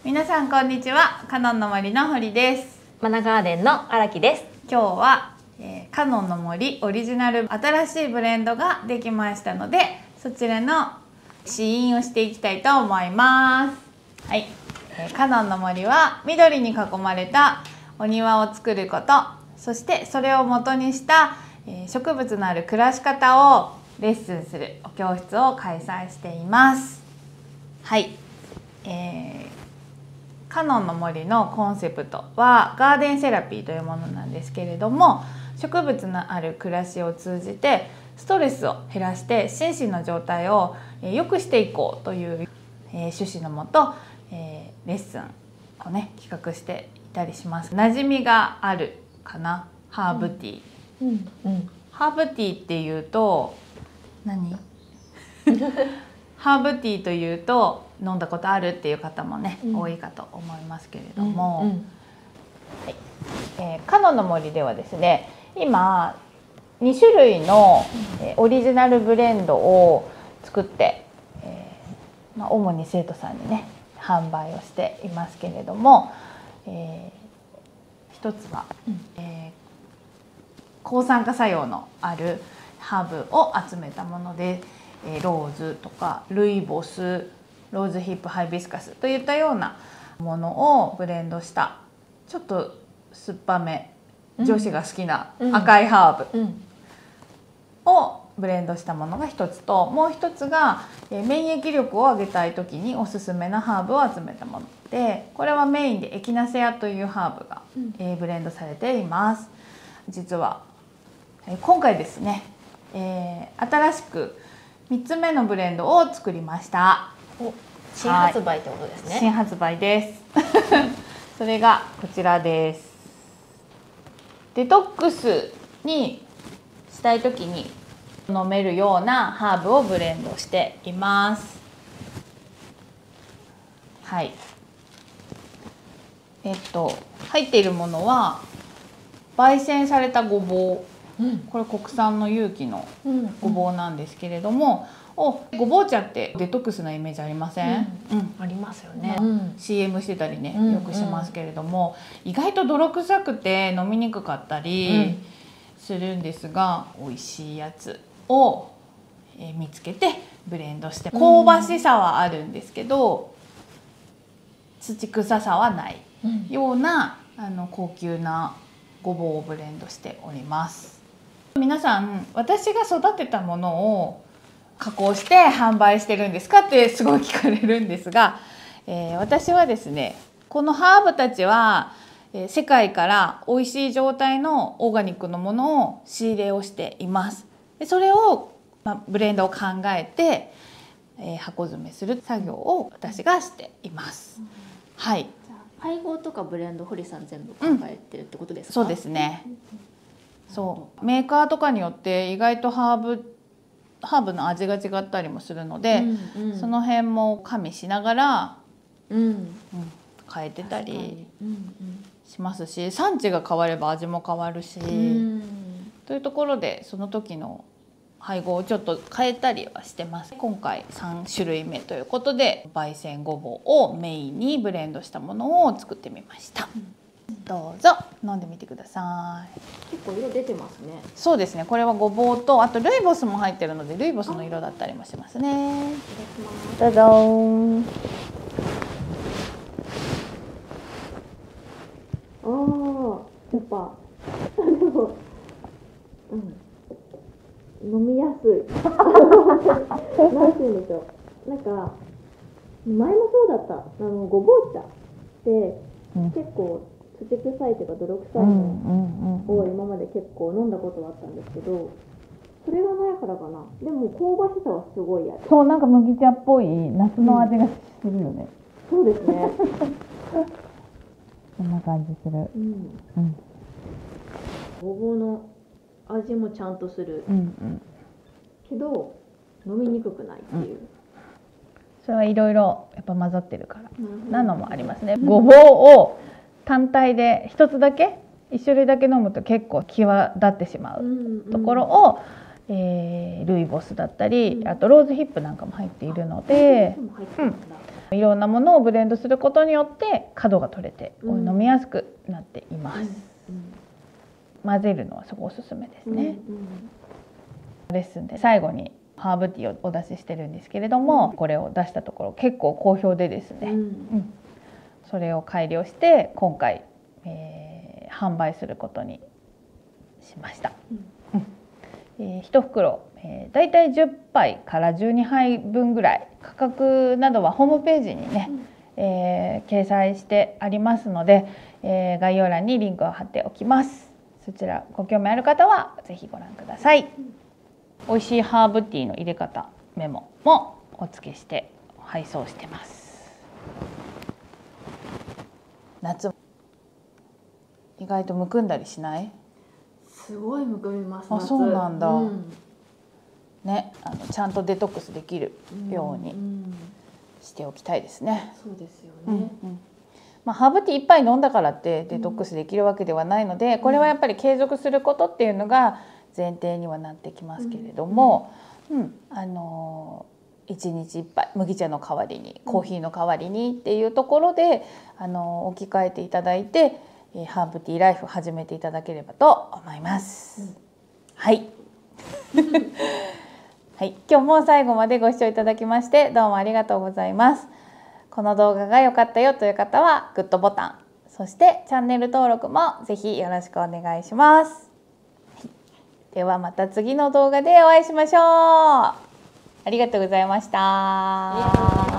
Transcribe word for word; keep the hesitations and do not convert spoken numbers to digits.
皆さんこんにちは。カノンの森の堀です。 マナガーデンの荒木です。 今日は、えー、カノンの森オリジナル新しいブレンドができましたので、そちらの試飲をしていきたいと思います。はい、えー、カノンの森は緑に囲まれたお庭を作ること、そしてそれを元にした、えー、植物のある暮らし方をレッスンするお教室を開催しています。はい、えーカノンの森のコンセプトはガーデンセラピーというものなんですけれども、植物のある暮らしを通じてストレスを減らして心身の状態を良くしていこうという趣旨のもとレッスンをね企画していたりします。馴染みがあるかな、ハーブティー、うんうんうん、ハーブティーっていうと何ハーブティーというと飲んだことあるっていう方もね、うん、多いかと思いますけれども、うんうん、はい、えー、カノンの森ではですね、今に種類の、えー、オリジナルブレンドを作って、えーまあ、主に生徒さんにね販売をしていますけれども、えー、一つは、うん、えー、抗酸化作用のあるハーブを集めたもので、ローズとかルイボス、ローズヒップ、ハイビスカスといったようなものをブレンドしたちょっと酸っぱめ、女子が好きな赤いハーブをブレンドしたものが一つと、もう一つが免疫力を上げたい時におすすめなハーブを集めたもので、これはメインでエキナセアというハーブがブレンドされています。実は今回ですね、えー、新しくみっつめのブレンドを作りました。 お、新発売ってことですね。 新発売ですそれがこちらです。デトックスにしたい時に飲めるようなハーブをブレンドしています。はい、えっと入っているものは焙煎されたごぼう、うん、これ国産の有機のごぼうなんですけれども、うんうん、ごぼう茶ってデトックスなイメージありません？ うんうん、ありますよね、 うん、シーエム してたりね、うん、よくしますけれども、意外と泥臭くて飲みにくかったりするんですが、うん、美味しいやつを見つけてブレンドして、香ばしさはあるんですけど土臭さはないような、うん、あの高級なごぼうをブレンドしております。皆さん、私が育てたものを加工して販売してるんですかってすごい聞かれるんですが、えー、私はですね、このハーブたちは、えー、世界から美味しい状態のオーガニックのものを仕入れをしています。でそれを、まあ、ブレンドを考えて、えー、箱詰めする作業を私がしています。うん、はい。 配合とかブレンド堀さん全部考えてるってことですか？ うん、そうですね。そうメーカーとかによって意外とハーブハーブの味が違ったりもするので、うんうん、その辺も加味しながら、うんうん、変えてたりしますし、産地が変われば味も変わるし、うん、というところでその時の配合をちょっと変えたりはしてます。今回さん種類目ということで焙煎ごぼうをメインにブレンドしたものを作ってみました。うん、どうぞ飲んでみてください。 結構色出てますね。 そうですね。これはごぼうとあとルイボスも入ってるので、ルイボスの色だったりもしますね。いただきます。どうぞ。 ああ、やっぱでも、うん、飲みやすい。なんて言うんでしょう。なんか前もそうだった。あのごぼう茶って結構土臭いというか泥臭いのを今まで結構飲んだことはあったんですけど、それがないからかな。でも香ばしさはすごいある。 そう、なんか麦茶っぽい夏の味がするよね。 うん、そうですね。 こんな感じする。うんうん、 ごぼうの味もちゃんとする、うんうん、けど飲みにくくないっていう、うん、 それはいろいろやっぱ混ざってるからなのもありますね。ごぼうを単体で一つだけ一種類だけ飲むと結構際立ってしまうところを、うんうん、えー、ルイボスだったり、うん、あとローズヒップなんかも入っているので、うん、 いろんなものをブレンドすることによって角が取れて、 うん、 飲みやすくなっています。 うん、 混ぜるのはすごいおすすめですね。 うんうん、 レッスンで最後にハーブティーをお出ししてるんですけれども、うん、これを出したところ結構好評でですね、うんうん、それを改良して今回、えー、販売することにしました。うんうん、えー、いち袋、えー、だいたいじゅっぱいからじゅうにはいぶんぐらい、価格などはホームページにね、うん、えー、掲載してありますので、えー、概要欄にリンクを貼っておきます。そちらご興味ある方はぜひご覧ください。うん、美味しいハーブティーの入れ方メモもお付けして配送してます。夏意外とむくんだりしない？ すごいむくみます。 あ、そうなんだ。 うん、 ね、あのちゃんとデトックスできるようにしておきたいですね。 うんうん、そうですよね。 うんうん、まあ、ハーブティーいっぱい飲んだからってデトックスできるわけではないので、これはやっぱり継続することっていうのが前提にはなってきますけれども、うんうん、あのいちにちいっぱい麦茶の代わりにコーヒーの代わりにっていうところで、あの置き換えていただいてハーブティーライフ始めていただければと思います。うん、はいはい、今日も最後までご視聴いただきましてどうもありがとうございます。この動画が良かったよという方はグッドボタン、そしてチャンネル登録もぜひよろしくお願いします。ではまた次の動画でお会いしましょう。ありがとうございました。